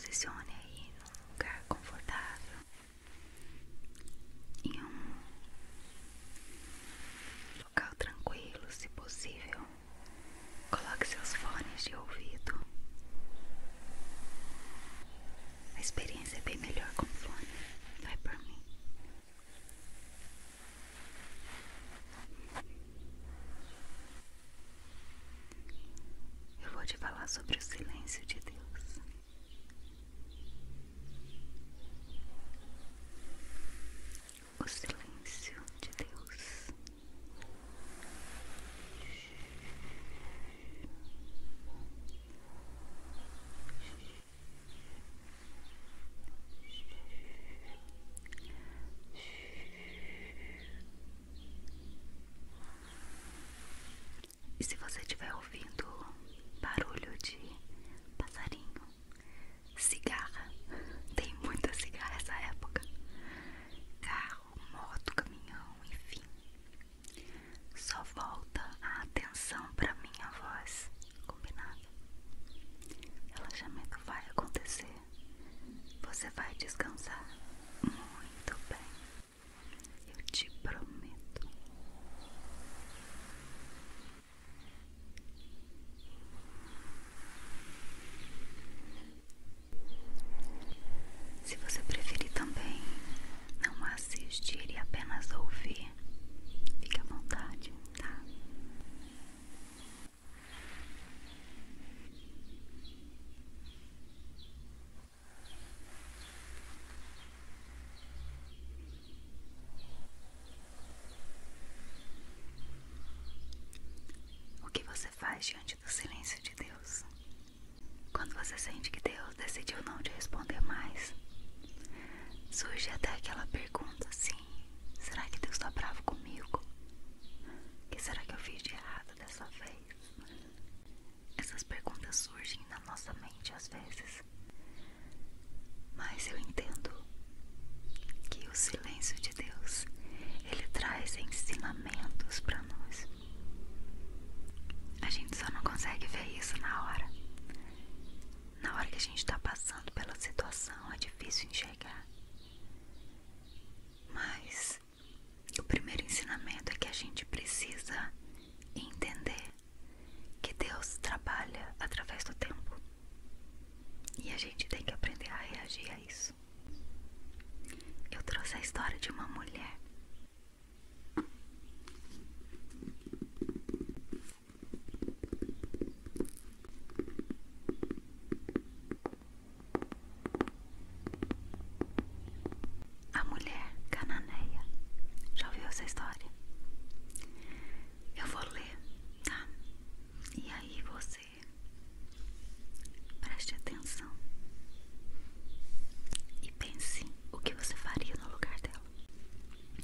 posicione aí num lugar confortável, em um local tranquilo, se possível. Coloque seus fones de ouvido. A experiência é bem melhor com fone, vai por mim. Eu vou te falar sobre o silêncio de Deus. O silêncio de Deus. E se você estiver ouvindo barulho de passarinho, cigarra, tem muita cigarra essa época, carro, moto, caminhão, enfim, só volta a atenção pra minha voz, combinado? Relaxamento vai acontecer, você vai descansar muito bem, eu te prometo. Se você preferir também não assistir e apenas ouvir, fique à vontade, tá? O que você faz diante do silêncio de Deus? Quando você sente que Deus decidiu não te responder mais, surge até aquela pergunta assim: será que Deus tá bravo comigo? O que será que eu fiz de errado dessa vez? Essas perguntas surgem na nossa mente às vezes, mas eu entendo que o silêncio de Deus, ele traz ensinamentos para nós. A gente só não consegue ver isso na hora. Na hora que a gente tá passando pela situação, é difícil enxergar. Mas o primeiro ensinamento é que a gente precisa entender que Deus trabalha através do tempo. E a gente tem que aprender a reagir a isso. Eu trouxe a história de uma mulher. A mulher cananeia. Já ouviu essa história? Eu vou ler, tá? E aí você preste atenção e pense o que você faria no lugar dela.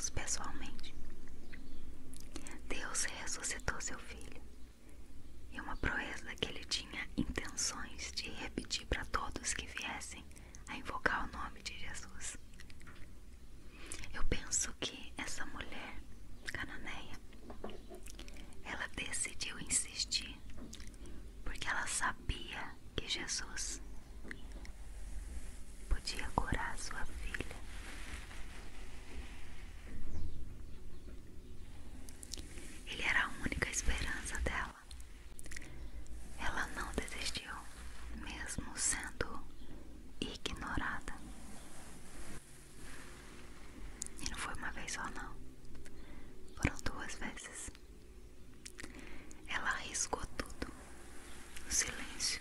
Jesus pessoalmente. Deus ressuscitou seu filho. E uma proeza que ele tinha intenções de repetir para todos que viessem a invocar o nome de Jesus. Eu penso que essa mulher cananeia, ela decidiu insistir porque ela sabia que Jesus podia curar sua filha. Ele era a única esperança dela. Ela não desistiu, mesmo sendo ignorada. E não foi uma vez só, não. Foram 2 vezes. Ela arriscou tudo. O silêncio,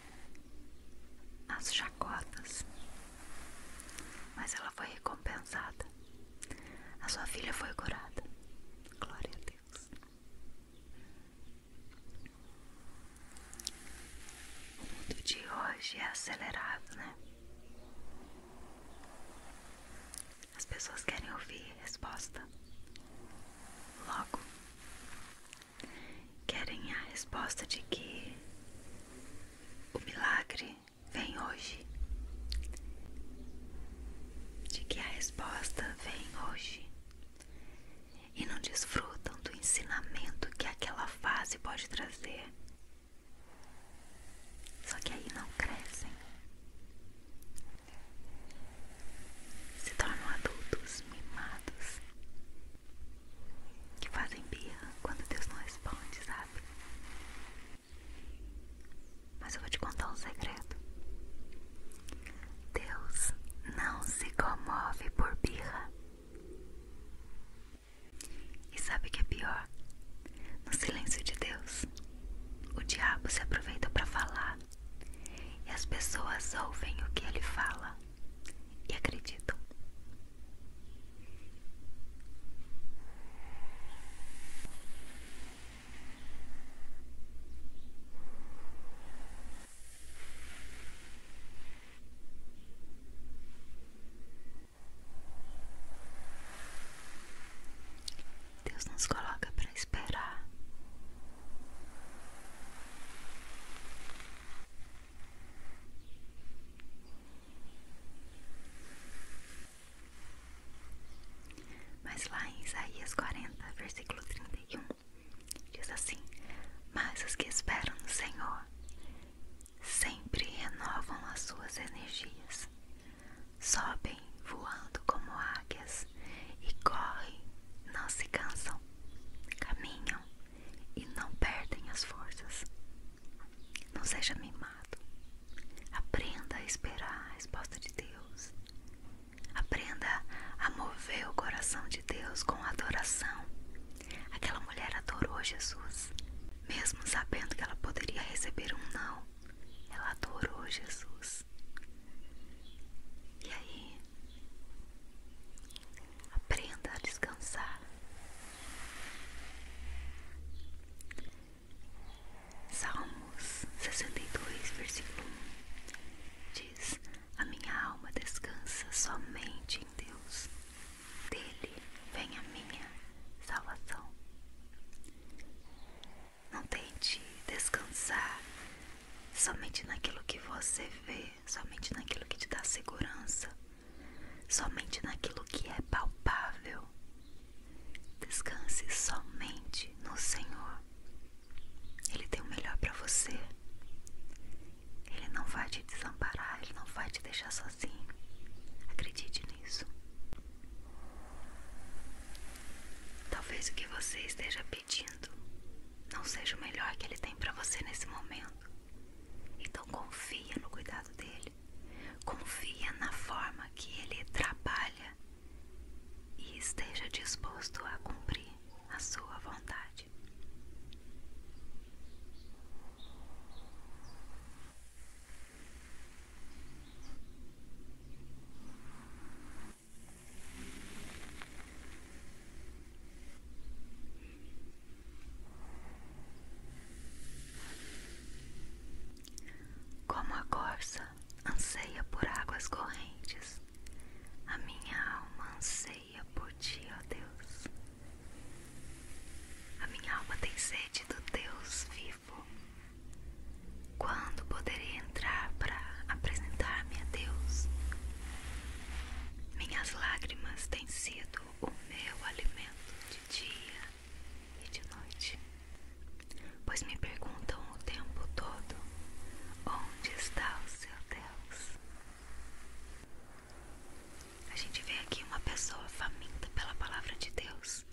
as chacotas. Mas ela foi recompensada. A sua filha foi curada. Glória a Deus. O mundo de hoje é acelerado, né? As pessoas querem ouvir resposta logo. Querem a resposta de que o milagre vem hoje. De que a resposta vem hoje. E não desfrutam do ensinamento que aquela fase pode trazer. Só que aí não crescem. Se tornam adultos mimados. Que fazem birra quando Deus não responde, sabe? Mas eu vou te contar um segredo. Deus não se comove por birra. E sabe o que é pior? No silêncio de Deus, o diabo se aproveita para falar. E as pessoas ouvem o que ele fala e acreditam. Deus nos coloca para esperar. Mas lá em Isaías 40, versículo 31, diz assim: mas os que esperam no Senhor sempre renovam as suas energias, sobem voando como águias e correm, não se cansam, caminham e não perdem as forças. Não seja mimado. Aprenda a esperar a resposta de Deus. Aprenda a mover o coração de Deus com adoração. Aquela mulher adorou Jesus, mesmo sabendo que ela poderia receber um não. Ela adorou Jesus. E aí, aprenda a descansar. Salmos 62, versículo 1 diz: a minha alma descansa somente em Deus. Dele vem a minha salvação. Não tente descansar somente naquilo que você vê, somente naquilo que te dá segurança, somente naquilo que é palpável. Descanse somente no Senhor. Ele tem o melhor para você. Ele não vai te desamparar, ele não vai te deixar sozinho. Acredite nisso. Talvez o que você esteja pedindo não seja o melhor que ele tem para você nesse momento. Então confia no cuidado dele. Confia na forma que ele trabalha e esteja disposto a cumprir a sua vontade. lágrimas têm sido o meu alimento de dia e de noite, pois me perguntam o tempo todo: onde está o seu Deus? A gente vê aqui uma pessoa faminta pela palavra de Deus,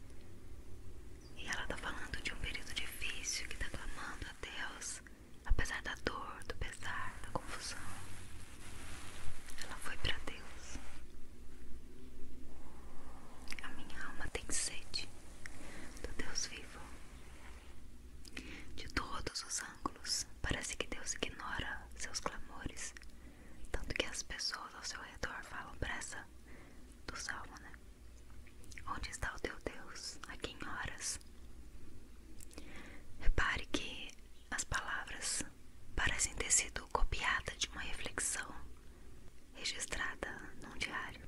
e ela está falando de um período difícil, que está clamando a Deus, apesar da dor, do pesar, da confusão. Ela foi para Deus. A minha alma tem sede do Deus vivo. De todos os ângulos, parece que Deus ignora seus clamores, tanto que as pessoas ao seu redor falam para essa do Salmo, né? Onde está o teu Deus? A quem oras? Repare que as palavras parecem ter sido copiadas de uma reflexão registrada num diário.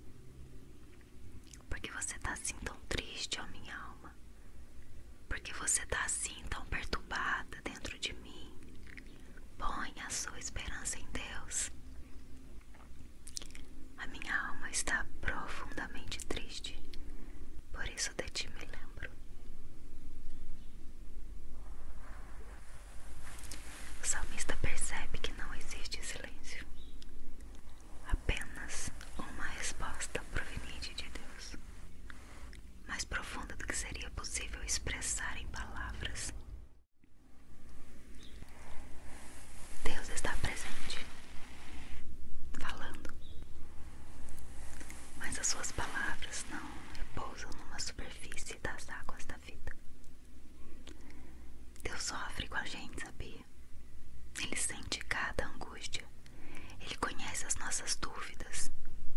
Porque você tá assim tão triste, ó minha alma? Porque você tá assim tão perturbada dentro de mim? Põe a sua esperança em Deus. A minha alma está profundamente triste, por isso de ti me lembro. O salmista percebe que não existe silêncio, apenas uma resposta proveniente de Deus, mais profunda do que seria possível expressar em palavras. Deus está presente, falando, mas as suas palavras não repousam numa superfície das águas da vida. Deus sofre com a gente, sabia? Ele sente cada angústia, Ele conhece as nossas dúvidas.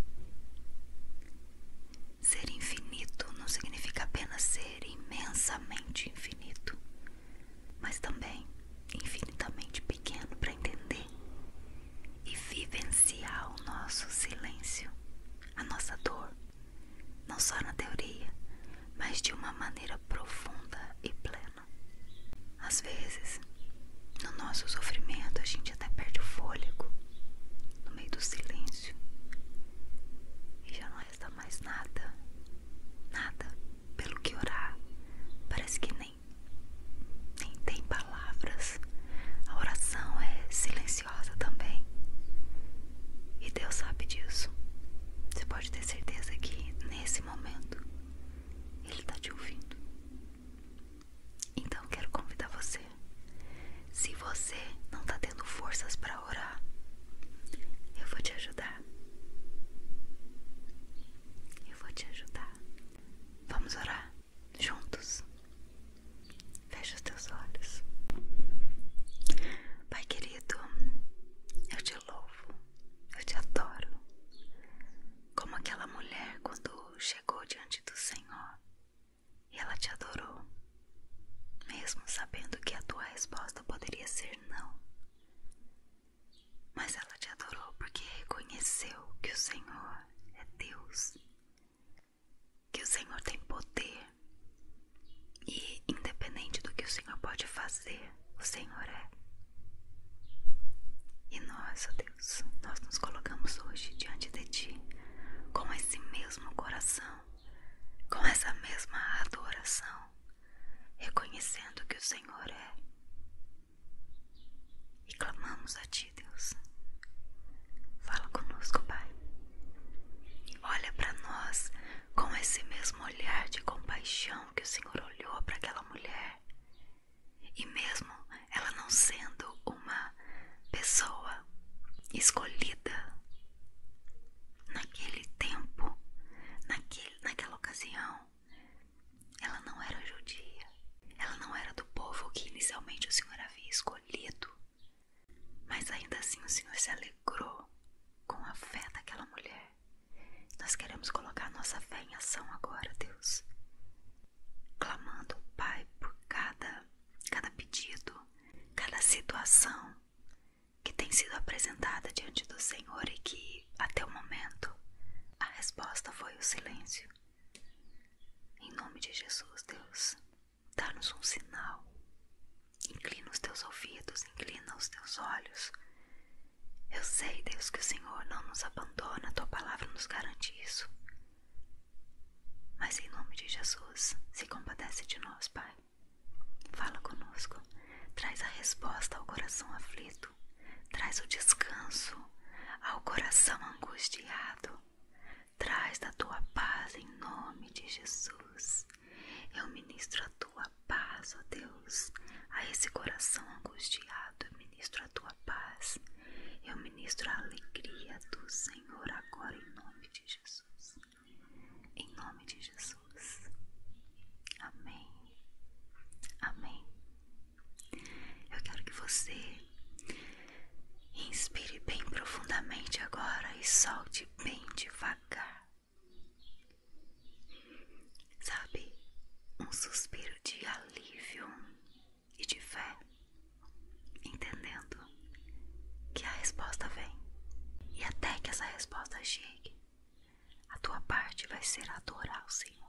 Ser infinito não significa apenas ser imensamente infinito, mas também infinitamente pequeno para entender e vivenciar o nosso silêncio, a nossa dor, não só na teoria, mas de uma maneira profunda e plena. Às vezes, no nosso sofrimento, a gente até perde o fôlego no meio do silêncio e já não resta mais nada, nada pelo que orar. Parece que nem tem palavras. A oração é silenciosa também, e Deus sabe disso. Você pode ter certeza que nesse momento Ele está te ouvindo. Então quero convidar você, se você não está tendo forças para orar, eu vou te ajudar. Eu vou te ajudar. Vamos orar juntos. Fecha os teus olhos. Pai querido, eu te louvo, eu te adoro, como aquela mulher quando chegou diante do Senhor e ela te adorou, mesmo sabendo que a tua resposta poderia ser não. Mas ela te adorou porque reconheceu que o Senhor é Deus, que o Senhor tem poder e, independente do que o Senhor pode fazer, o Senhor é. E nós, ó Deus, nós nos colocamos hoje diante de Ti com esse mesmo coração, com essa mesma adoração, reconhecendo que o Senhor é, e clamamos a Ti, Deus. Fala conosco, Pai. Olha para nós com esse mesmo olhar de compaixão que o Senhor olhou para aquela mulher, e mesmo ela não sendo uma pessoa escolhida naquele tempo, naquela ocasião, ela não era judia, ela não era do povo que inicialmente o Senhor havia escolhido, mas ainda assim o Senhor se alegrou com a fé daquela mulher. Nós queremos colocar nossa fé em ação agora, Deus, clamando, Pai, por cada pedido, cada situação que tem sido apresentada diante do Senhor e que, até o momento, a resposta foi o silêncio. Em nome de Jesus, Deus, dá-nos um sinal. Inclina os teus ouvidos, inclina os teus olhos Eu sei, Deus, que o Senhor não nos abandona, a tua palavra nos garante isso. Mas em nome de Jesus, se compadece de nós, Pai. Fala conosco, traz a resposta ao coração aflito, traz o descanso ao coração angustiado, traz da tua paz em nome de Jesus. Eu ministro a tua paz, ó Deus, a esse coração angustiado. Eu ministro a tua paz, eu ministro a alegria do Senhor agora em nome de Jesus. Em nome de Jesus. Amém. Amém. Eu quero que você inspire bem profundamente agora e solte bem devagar. Sabe, um suspiro de alívio e de fé, entendendo que a resposta vem. E até que essa resposta chegue, a tua parte vai ser adorar o Senhor.